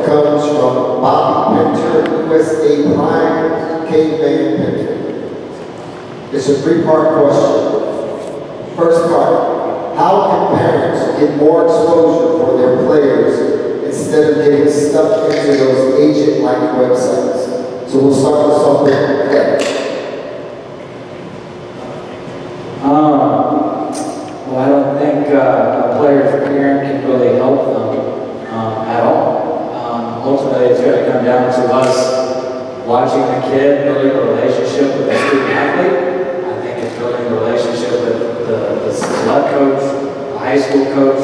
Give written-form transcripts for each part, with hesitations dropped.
comes from Bobby Pinter, USA Prime Caveman Pinter. It's a three-part question. First part, how can parents get more exposure for their players instead of getting stuck into those agent-like websites? So we'll start this off with Claire. Well, I don't think a player's parent can really help them at all. Ultimately, it's going to come down to us watching the kid, building a relationship with the student athlete. I think it's building a relationship with the select coach, the high school coach.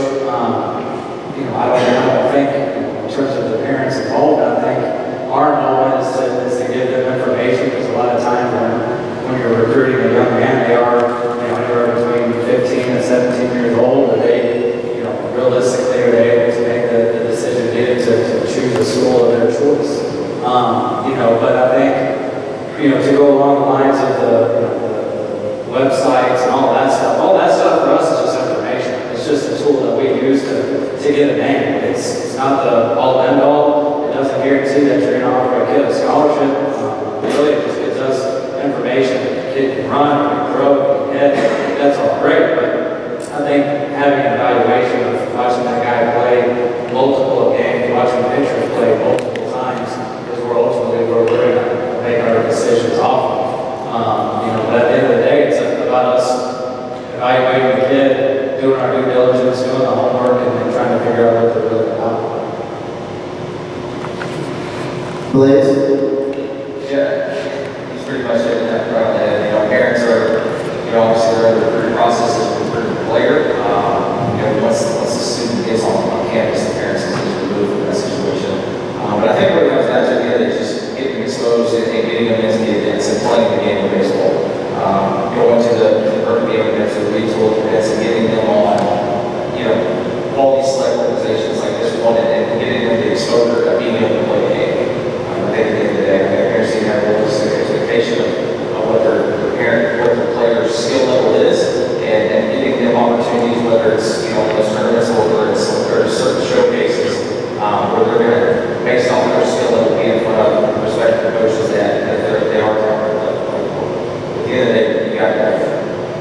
I don't think, in terms of the parents involved, I think our involvement is to give them information, because a lot of times when you're recruiting a young man, they are anywhere between 15 and 17 years old, and they, realistically are able to make the decision needed to choose a school of their choice. But I think, to go along the lines of the websites and all that stuff for us is just information. It's just a tool that we use to get a name. It's not the all end all. It doesn't guarantee that you're going to offer a kid a scholarship. Really, it just gives us information. The kid can run, can throw, can hit. That's all great, but I think having an evaluation of watching that guy play multiple games, watching pitchers play multiple times, is where ultimately we're going to make our decisions off of. But at the end of the day, it's about us evaluating the kid, doing our due diligence, doing the homework, and trying to figure out what they're really about. Blaze? Yeah, he's pretty much hitting that right on the head. Parents are, obviously they're in the recruiting process as a recruiting player. Once the student gets on campus, the parents can removed from that situation. But I think what it comes down to again is just getting exposed and getting them into the events and playing the game of baseball. Going to the perfect game events or league tour events and getting them on, all these select organizations like this one and getting them the exposure of being able to play the game. I think at the end of the day, parents need to have a realistic expectation of what their player's skill level is, and giving them opportunities, whether it's those tournaments or whether it's certain showcases where they're going to, based on their skill level, be in front of respective coaches that they are trying to play for. At the end of the day, you got to have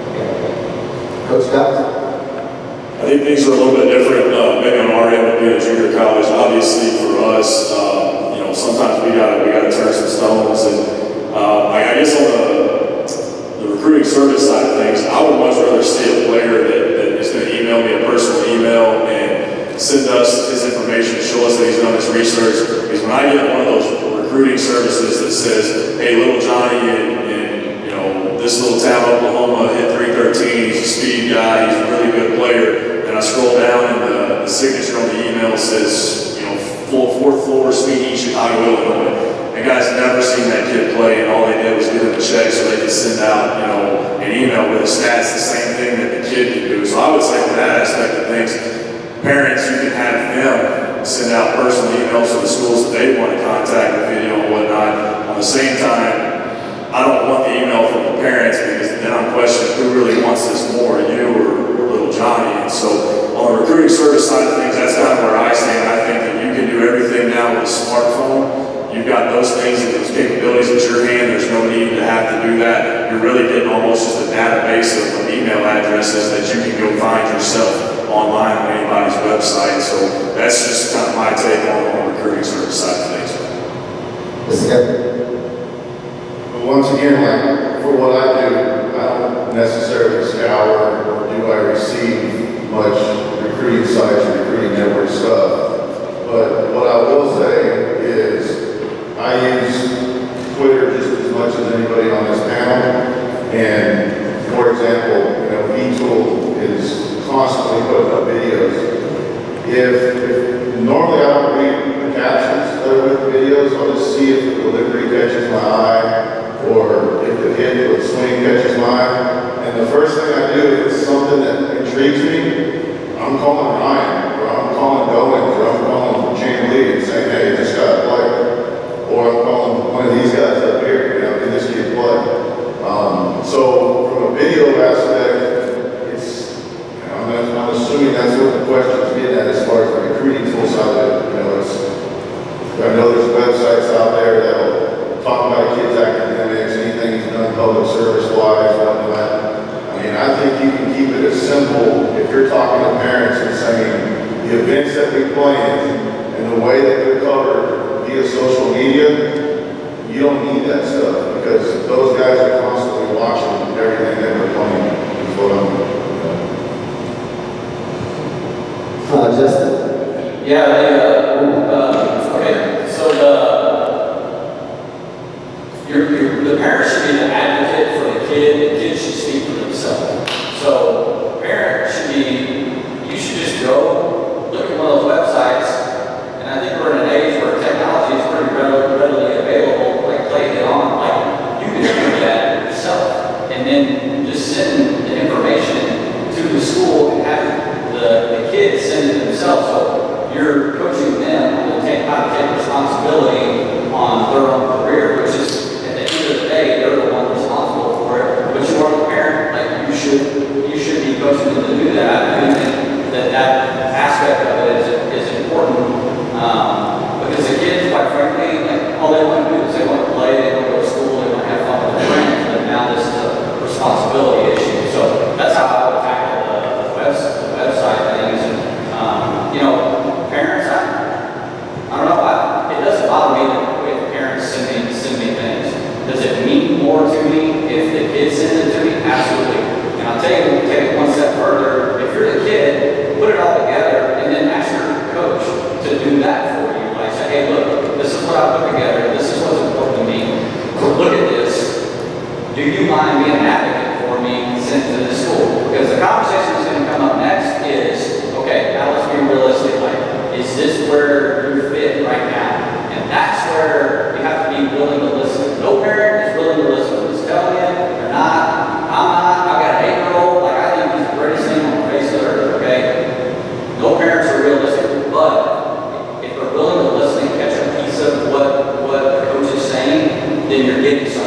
Coach Dobbs? I think things are a little bit different, maybe on our end being a junior college. Obviously, for us, sometimes we gotta turn some stones, and I guess on the recruiting service side of things, I would much rather see a player that is going to email me a personal email and send us his information, show us that he's done his research. Because when I get one of those recruiting services that says, "Hey, little Johnny in this little town, Oklahoma, hit 313. He's a speed guy. He's a really good player," and I scroll down and the signature on the email says, fourth floor, Speedy, Chicago, Illinois. And guys never seen that kid play, and all they did was give him a check so they could send out, an email with the stats, the same thing that the kid can do. So I would say for that aspect of things, parents, you can have them send out personal emails to the schools that they want to contact with video and whatnot. On the same time, I don't want the email from the parents, because then I'm questioning who really wants this more, you or little Johnny. And so on the recruiting service side of things, that's kind of where I stand. I think that you can do everything now with a smartphone. You've got those things and those capabilities at your hand. There's no need to have to do that. You're really getting almost just a database of email addresses that you can go find yourself online on anybody's website. So that's just kind of my take on the recruiting service side of things. But once again, for what I do, I don't necessarily scour or do I receive much recruiting sites or recruiting network stuff. But what I will say is I use Twitter just as much as anybody on this panel. And for example, eTool is constantly putting up videos. If normally I don't read the captions that are with the videos, I'll just see if the delivery catches my eye or if the hit or the swing catches my eye. And the first thing I do, if it's something that intrigues me, I'm calling Ryan, or I'm calling Goins, or I'm calling Shane Lee and saying, "Hey, this guy play." Or I'm calling one of these guys up here, can this kid play? So from a video aspect, it's, I'm assuming that's what the question is getting at as far as the recruiting tool side of it. the way that they're covered via social media, you don't need that stuff because those guys are constantly watching everything that they're playing. Is what I'm. Justin. Yeah, okay, so the parents should be the advocate for the kid, the kid should speak for themselves. So, parent should be, you should just go, look at one of those websites, and I think we're in an age where technology is pretty readily available, like play it on, like, you can do that yourself, and then just send the information to the school and have the kids send it themselves, so you're coaching them on how to take responsibility on their own career, which is, at the end of the day, they're the one responsible for it. But you are the parent, like you should be coaching them to do that. I think that aspect of it is important because the kids, quite frankly, like all they want to do is they want to play, they want to go to school, they want to have fun with their friends, but now this is a responsibility issue. So that's how I would tackle the website things. And, you know, parents, I don't know, it doesn't bother me that if parents send me things. Does it mean more to me if the kids send it to me? Absolutely. And I'll tell you, take it one step further. If you're the kid, put it all together and then ask your coach to do that for you. Like say, hey, look, this is what I put together. This is what's important to me. Look at this. Do you mind being an advocate for me sent to the school? Because the conversation that's going to come up next is, okay, now let's be realistic. Like, is this where you fit right now? And that's where you have to be willing to listen. No parent is willing to listen. I'm just telling you, they're not. I'm not. I've got an 8-year-old. Like, I think he's the greatest thing on the face of the earth, okay? No parents are realistic. But if they're willing to listen and catch a piece of what the coach is saying, then you're getting